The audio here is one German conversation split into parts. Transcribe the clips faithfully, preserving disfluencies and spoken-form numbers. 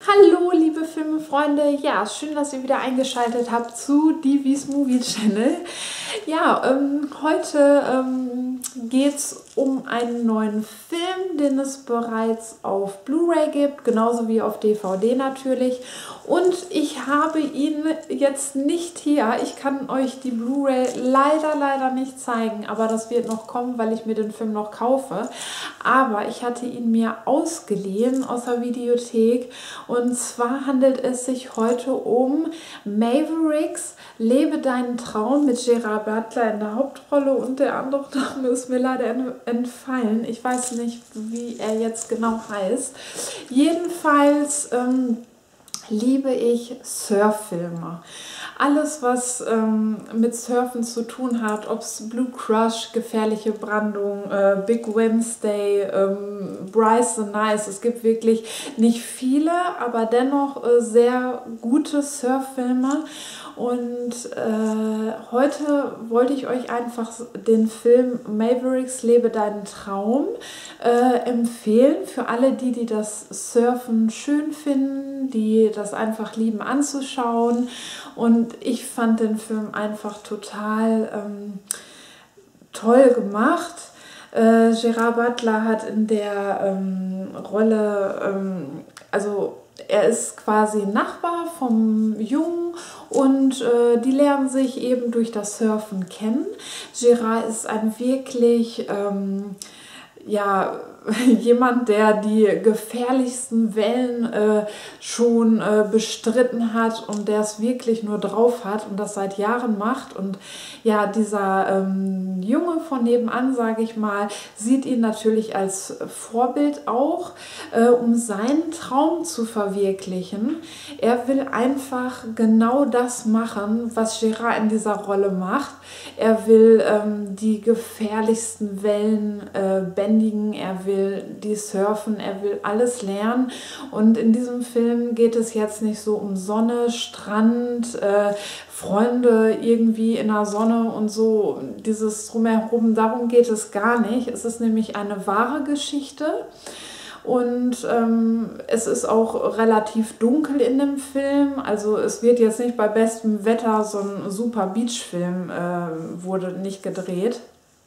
Hallo liebe Filmefreunde, ja, schön, dass ihr wieder eingeschaltet habt zu Divis Movie Channel. Ja, ähm, heute ähm, geht es um einen neuen Film, den es bereits auf Blu-ray gibt, genauso wie auf D V D natürlich. Und ich habe ihn jetzt nicht hier. Ich kann euch die Blu-ray leider, leider nicht zeigen, aber das wird noch kommen, weil ich mir den Film noch kaufe. Aber ich hatte ihn mir ausgeliehen aus der Videothek. Und zwar handelt es sich heute um Mavericks, Lebe deinen Traum mit Gerard Butler in der Hauptrolle und der andere Name ist mir leider entfallen. Ich weiß nicht, wie er jetzt genau heißt. Jedenfalls ähm, liebe ich Surffilme. Alles, was ähm, mit Surfen zu tun hat, ob es Blue Crush, Gefährliche Brandung, äh, Big Wednesday, ähm, Bryce the Nice, es gibt wirklich nicht viele, aber dennoch äh, sehr gute Surffilme. Und äh, heute wollte ich euch einfach den Film Mavericks, Lebe deinen Traum äh, empfehlen. Für alle die, die das Surfen schön finden, die das einfach lieben anzuschauen. Und ich fand den Film einfach total ähm, toll gemacht. Äh, Gerard Butler hat in der ähm, Rolle, ähm, also er ist quasi Nachbar vom Jungen und äh, die lernen sich eben durch das Surfen kennen. Gerard ist ein wirklich, ähm, ja, jemand, der die gefährlichsten Wellen äh, schon äh, bestritten hat und der es wirklich nur drauf hat und das seit Jahren macht. Und ja, dieser ähm, Junge von nebenan, sage ich mal, sieht ihn natürlich als Vorbild auch, äh, um seinen Traum zu verwirklichen. Er will einfach genau das machen, was Gerard in dieser Rolle macht. Er will ähm, die gefährlichsten Wellen äh, bändigen, er will die surfen, er will alles lernen. Und in diesem Film geht es jetzt nicht so um Sonne, Strand, äh, Freunde irgendwie in der Sonne und so, dieses Drumherum, darum geht es gar nicht. Es ist nämlich eine wahre Geschichte. Und ähm, es ist auch relativ dunkel in dem Film, also es wird jetzt nicht bei bestem Wetter, so ein super Beachfilm äh, wurde nicht gedreht.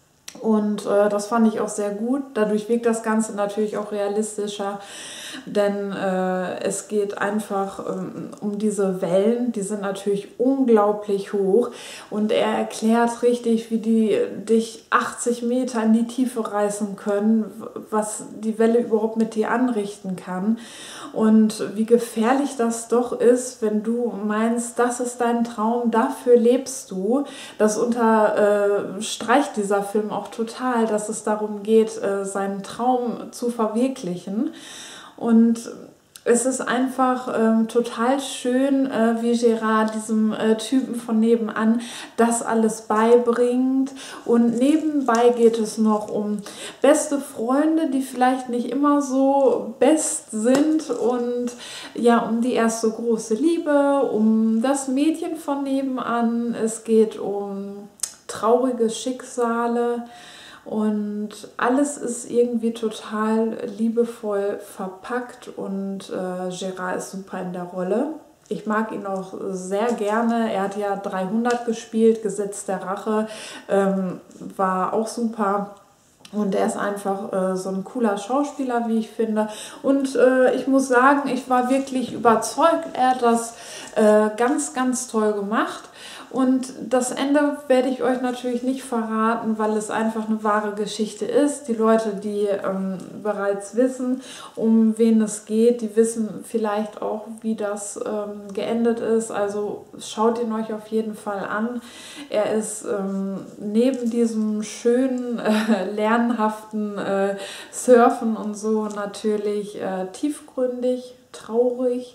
Und äh, das fand ich auch sehr gut. Dadurch wirkt das Ganze natürlich auch realistischer, denn äh, es geht einfach ähm, um diese Wellen, die sind natürlich unglaublich hoch und er erklärt richtig, wie die dich achtzig Meter in die Tiefe reißen können, was die Welle überhaupt mit dir anrichten kann und wie gefährlich das doch ist, wenn du meinst, das ist dein Traum, dafür lebst du. Das unterstreicht dieser Film auch total, dass es darum geht, seinen Traum zu verwirklichen. Und es ist einfach ähm, total schön, äh, wie Gerard diesem äh, Typen von nebenan das alles beibringt. Und nebenbei geht es noch um beste Freunde, die vielleicht nicht immer so best sind. Und ja, um die erste große Liebe, um das Mädchen von nebenan. Es geht um traurige Schicksale. Und alles ist irgendwie total liebevoll verpackt und äh, Gerard ist super in der Rolle. Ich mag ihn auch sehr gerne. Er hat ja dreihundert gespielt, Gesetz der Rache, ähm, war auch super. Und er ist einfach äh, so ein cooler Schauspieler, wie ich finde. Und äh, ich muss sagen, ich war wirklich überzeugt. Er hat das äh, ganz, ganz toll gemacht. Und das Ende werde ich euch natürlich nicht verraten, weil es einfach eine wahre Geschichte ist. Die Leute, die ähm, bereits wissen, um wen es geht, die wissen vielleicht auch, wie das ähm, geendet ist. Also schaut ihn euch auf jeden Fall an. Er ist ähm, neben diesem schönen, äh, lernhaften äh, Surfen und so natürlich äh, tiefgründig, traurig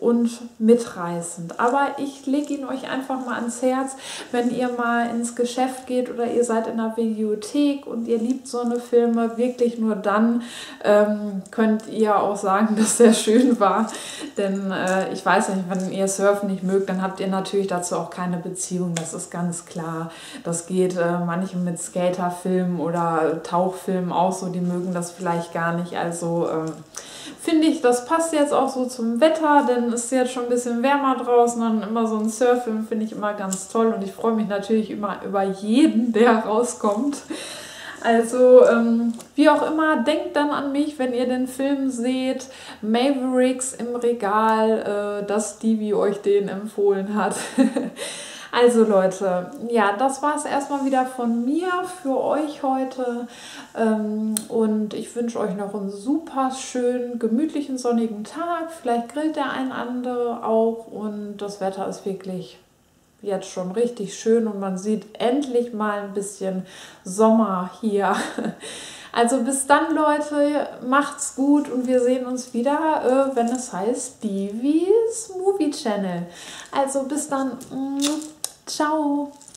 und mitreißend. Aber ich lege ihn euch einfach mal ans Herz, wenn ihr mal ins Geschäft geht oder ihr seid in der Videothek und ihr liebt so eine Filme, wirklich nur dann ähm, könnt ihr auch sagen, dass der schön war. Denn äh, ich weiß nicht, wenn ihr Surfen nicht mögt, dann habt ihr natürlich dazu auch keine Beziehung. Das ist ganz klar. Das geht äh, manchen mit Skaterfilmen oder Tauchfilmen auch so, die mögen das vielleicht gar nicht. Also ähm, finde ich, das passt jetzt auch so zum Wetter, denn es ist jetzt schon ein bisschen wärmer draußen und immer so ein Surffilm finde ich immer ganz toll und ich freue mich natürlich immer über jeden, der rauskommt. Also, ähm, wie auch immer, denkt dann an mich, wenn ihr den Film seht. Mavericks im Regal, äh, dass Stevie euch den empfohlen hat. Also Leute, ja, das war es erstmal wieder von mir für euch heute. Ähm, und ich wünsche euch noch einen super schönen, gemütlichen, sonnigen Tag. Vielleicht grillt der ein andere auch und das Wetter ist wirklich jetzt schon richtig schön und man sieht endlich mal ein bisschen Sommer hier. Also bis dann, Leute, macht's gut und wir sehen uns wieder, äh, wenn es heißt Stevie's Movie Channel. Also bis dann, ciao!